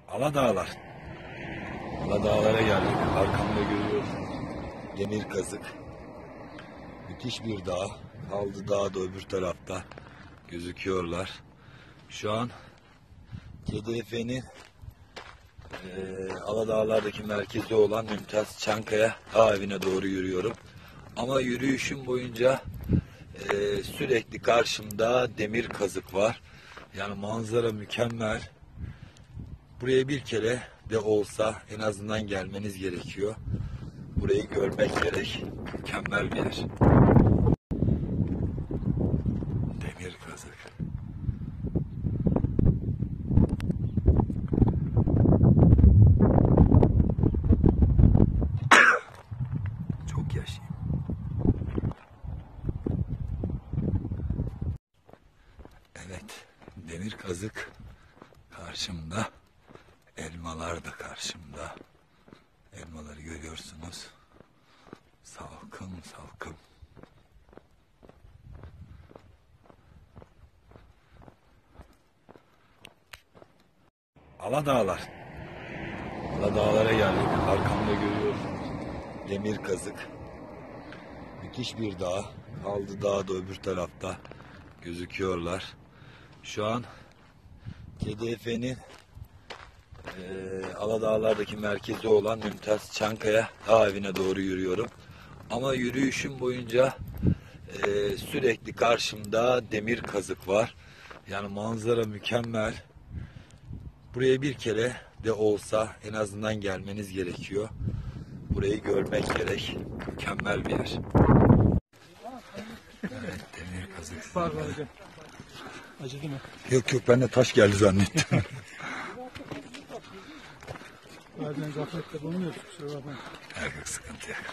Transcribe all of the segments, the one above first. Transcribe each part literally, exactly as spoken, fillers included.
Aladağlar. Aladağlara geldik. Arkamda görüyorsunuz. Demir Kazık. Müthiş bir dağ. Kaldı dağ da öbür tarafta. Gözüküyorlar. Şu an K D F'nin e, Aladağlar'daki merkezi olan Mümtaz Çankaya Dağ Evi'ne doğru yürüyorum. Ama yürüyüşüm boyunca e, sürekli karşımda Demir Kazık var. Yani manzara mükemmel. Buraya bir kere de olsa en azından gelmeniz gerekiyor. Burayı görmek gerek. Mükemmel bir yer. Demir Kazık. Çok yaşayayım. Evet, Demir Kazık karşımda. Elmalar da karşımda. Elmaları görüyorsunuz. Salkım salkım. Aladağlar. Aladağlara geldik. Arkamda görüyorsunuz. Demir Kazık. Müthiş bir dağ. Kaldı dağ da öbür tarafta. Gözüküyorlar. Şu an K D F'nin e, Aladağlar'daki merkezi olan Mümtaz Çankaya Dağ Evi'ne doğru yürüyorum. Ama yürüyüşüm boyunca e, sürekli karşımda Demir Kazık var. Yani manzara mükemmel. Buraya bir kere de olsa en azından gelmeniz gerekiyor. Burayı görmek gerek. Mükemmel bir yer. Evet, Demir Kazık. Pardon hocam. Acıdı mı? Yok yok, ben de taş geldi zannettim. Bazen zahmetle bulunuyoruz, kusura bakmayın. Yok, sıkıntı yok.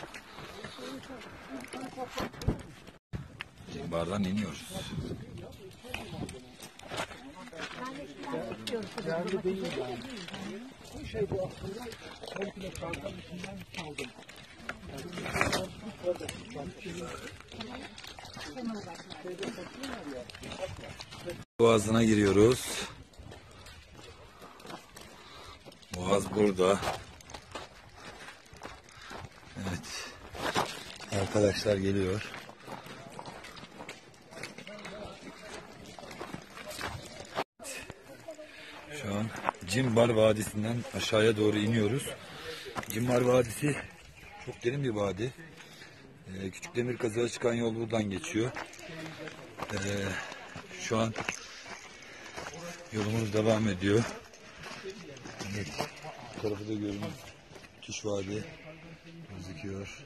Bardan iniyoruz. Yerli değil yani. Bu şey bu aslında komple kartal içinden çaldım. Boğazına giriyoruz. Boğaz burada. Evet. Arkadaşlar geliyor. Şu an Cimbar Vadisi'nden aşağıya doğru iniyoruz. Cimbar Vadisi çok derin bir vadi. Ee, Küçük Demir Kazık'a çıkan yol buradan geçiyor. Ee, şu an yolumuz devam ediyor. Evet, bu tarafı da görünüyor. Müthiş vadi gözüküyor.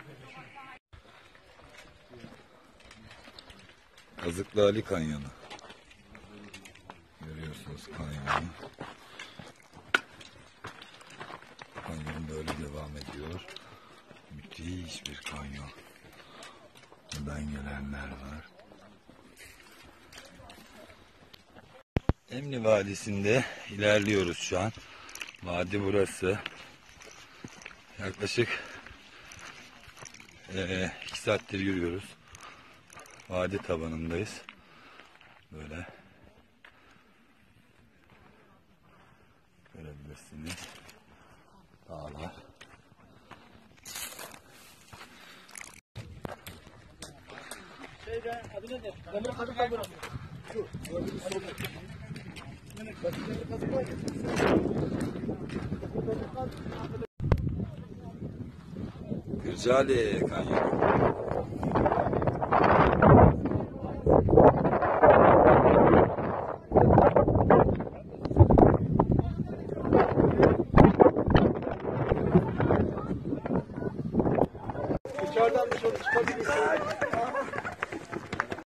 Kazıklı Ali Kanyonu. Görüyorsunuz kanyonu. Kanyon böyle devam ediyor. Müthiş bir kanyon. Buradan gelenler var. Emni Vadisi'nde ilerliyoruz şu an. Vadi burası. Yaklaşık e, iki saattir yürüyoruz. Vadi tabanındayız. Böyle görebilirsiniz. Dağlar. Şeyde adı nedir? Demir Kazık da burası. Şu. Gördüğünüz soru. Demir Kazık var ya. Kırcaali Kanyonu. Dışarıdan dışarı çıkabilirsiniz.